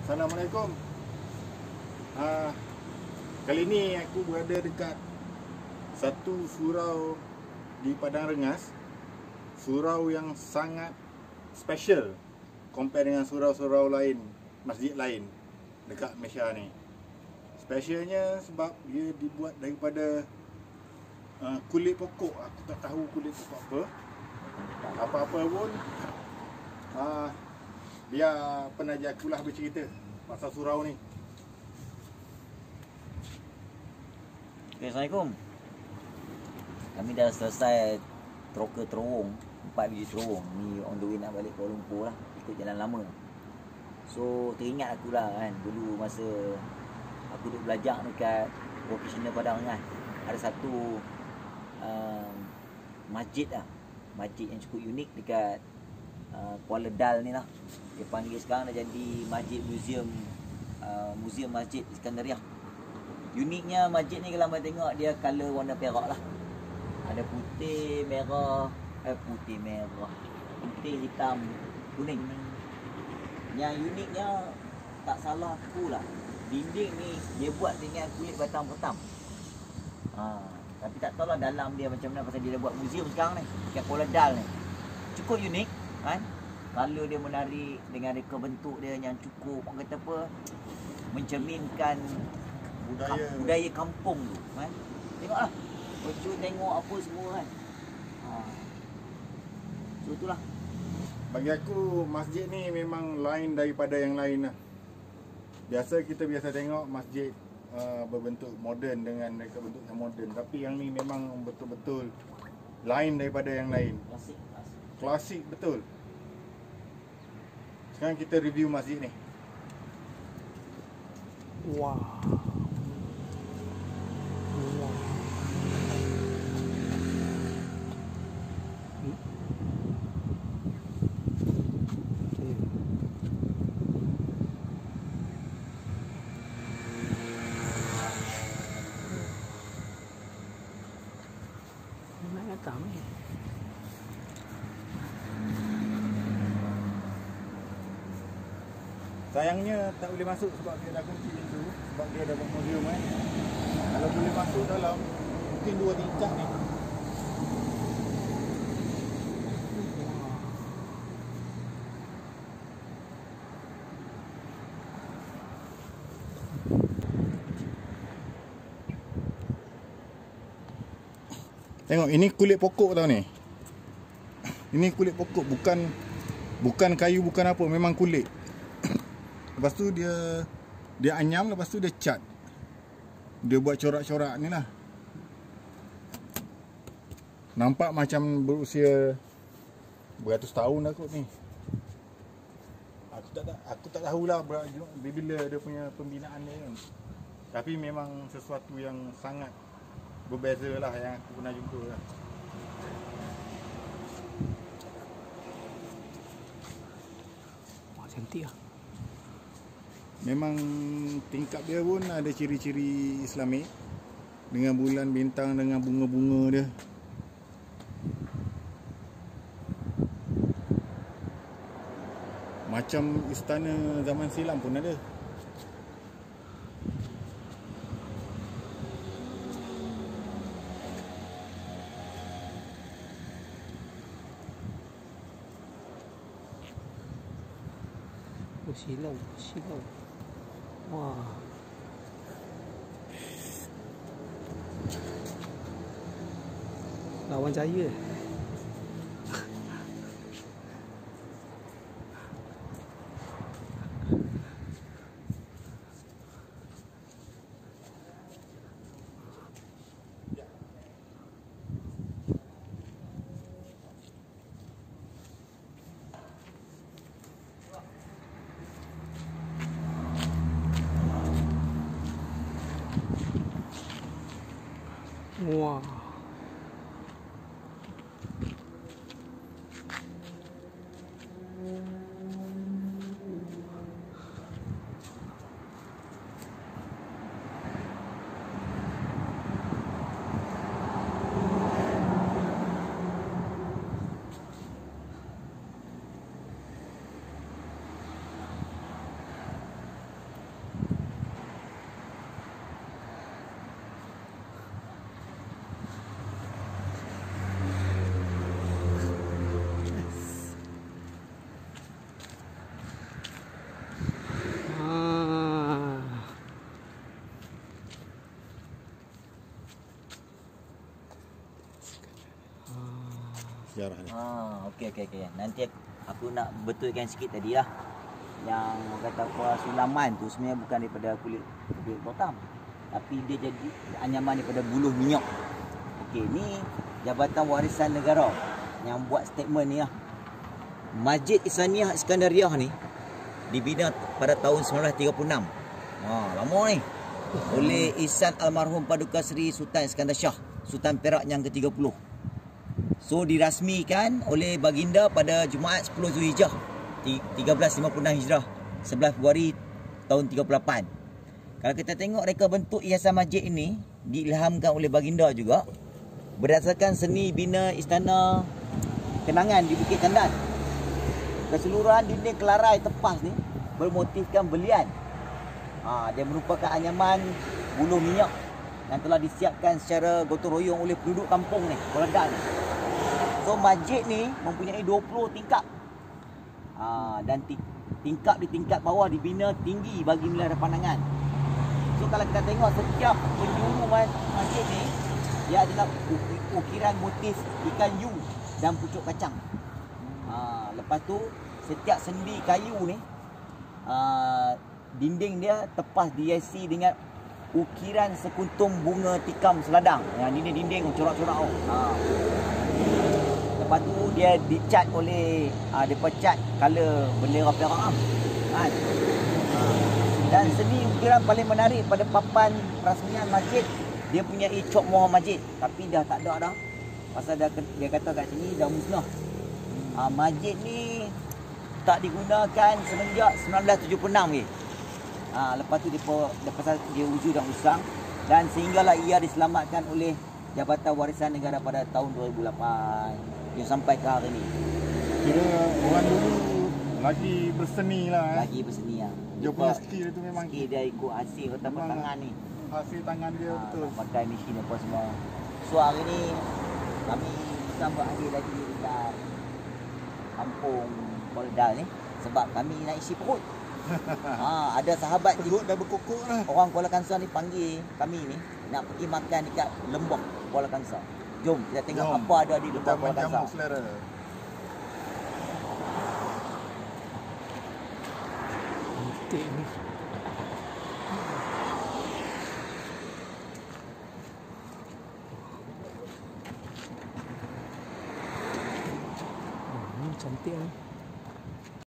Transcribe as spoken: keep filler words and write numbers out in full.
Assalamualaikum. Uh, kali ini aku berada dekat satu surau di Padang Rengas. Surau yang sangat special compare dengan surau-surau lain, masjid lain dekat Malaysia ni. Specialnya sebab dia dibuat daripada uh, kulit pokok. Aku tak tahu kulit pokok apa. Apa-apa pun uh, biar penaja akulah bercerita pasal surau ni. Okay, Assalamualaikum. Kami dah selesai troka terowong, empat biji terowong. Ni on the way nak balik Kuala Lumpur lah, ikut jalan lama. So teringat aku lah kan, dulu masa aku duduk belajar dekat vocational Padang Rengas, ada satu um, masjid lah, masjid yang cukup unik dekat uh, Kuala Dal ni lah. Dia panggil sekarang dah jadi masjid museum, uh, museum Masjid Iskandariah. Uniknya masjid ni kalau abang tengok dia color warna perak lah. Ada putih, merah, eh putih, merah, putih, hitam, kuning. Yang uniknya tak salah aku lah, dinding ni dia buat dengan kulit batang petam. Ha, tapi tak tahu lah dalam dia macam mana pasal dia dah buat museum sekarang ni dekat Kuala Dal ni. Cukup unik kan. Color dia menarik dengan reka bentuk dia yang cukup, orang kata apa, mencerminkan Budaya kam, budaya kampung tu kan. Tengoklah, baju tengok apa semua kan. Ha. So itulah. Bagi aku masjid ni memang lain daripada yang lain lah. Biasa kita biasa tengok masjid uh, berbentuk moden dengan reka bentuk yang moden, tapi yang ni memang betul-betul lain daripada yang lain. Klasik, klasik. Klasik betul. Sekarang kita review masjid ni. Wow. Wow. Hmm? Okay. Nak datang ni. Sayangnya tak boleh masuk sebab dia dah kunci pintu, sebab dia dah buat museum kan. Kalau boleh masuk dalam, mungkin dua tingkat ni. Tengok, ini kulit pokok tau ni. Ini kulit pokok, bukan bukan kayu, bukan apa, memang kulit. Lepas tu dia dia anyam, lepas tu dia cat. Dia buat corak-corak ni lah. Nampak macam berusia beratus tahun dah kot ni. Aku tak aku tak tahulah bila dia punya pembinaan dia kan. Tapi memang sesuatu yang sangat berbeza lah yang aku pernah jumpa lah. Wah, cantik lah. Memang tingkap dia pun ada ciri-ciri Islamik, dengan bulan bintang, dengan bunga-bunga dia. Macam istana zaman silam pun ada. Oh, silau, silau. Wah. Lawan Jaya. Wah. sejarah dia. Ah, okey okey okey. Nanti aku nak betulkan sikit tadi lah. Yang kata apa sulaman tu sebenarnya bukan daripada kulit kulit botam. Tapi dia jadi anyaman daripada buluh minyak. Okey, ni Jabatan Warisan Negara yang buat statement ni lah. Masjid Ihsaniyah Iskandariah ni dibina pada tahun sembilan belas tiga puluh enam. Ha, lama ni. Oleh Ihsan almarhum Paduka Seri Sultan Iskandar Shah, Sultan Perak yang ke tiga puluh. So dirasmikan oleh baginda pada Jumaat sepuluh Zulhijjah tiga belas lima puluh enam Hijrah, sebelas Februari tahun tiga puluh lapan. Kalau kita tengok reka bentuk hiasan masjid ini diilhamkan oleh baginda juga berdasarkan seni bina istana kenangan di Bukit Candan. Keseluruhan dinding kelarai tepas ni bermotifkan belian. Ha, dia merupakan anyaman buluh minyak yang telah disiapkan secara gotong royong oleh penduduk kampung ni, Koledan ni. So masjid ni mempunyai dua puluh tingkap. Ha, dan tingkap di tingkat bawah dibina tinggi bagi nilai pandangan. So kalau kita tengok setiap penjuru masjid ni, dia adalah ukiran motif ikan yu dan pucuk kacang. Ha, lepas tu setiap sendi kayu ni, uh, dinding dia tepas dihiasi dengan ukiran sekuntum bunga tikam seladang. Yang dinding-dinding corak-corak tu. Ha. Lepas tu dia dicat oleh uh, dia pecat color bendera Perak ah. Kan? Ha. Dan seni ukiran paling menarik pada papan rasmian masjid, dia punya cok mohon masjid, tapi dah tak ada dah. Pasal dia, dia kata kat sini dah musnah. Ha, masjid ni tak digunakan semenjak sembilan belas tujuh puluh enam ke. Ha, lepas tu dia, dia pasal dia wujud dan usang, dan sehinggalah ia diselamatkan oleh Jabatan Warisan Negara pada tahun dua ribu lapan yang sampai ke hari ni. Kira orang dulu lagi berseni lah eh. Lagi berseni lah. Dia punya skill tu memang skill dia ikut hasil otak tangan ni. Hasil tangan dia Ha, betul. pakai mesin apa semua. So hari ni kami sambut hadir lagi dekat kampung Koledal ni sebab kami nak isi perut. Ha, ada sahabat Perut dah berkokok lah. orang Kuala Kangsar ni panggil kami ni nak pergi makan dekat Lembok Kuala Kangsar. Jom kita tengok Jom. apa ada di Kita Lembok Kuala menjamu Kangsar. selera. Cantik ni. Hmm, cantik ni.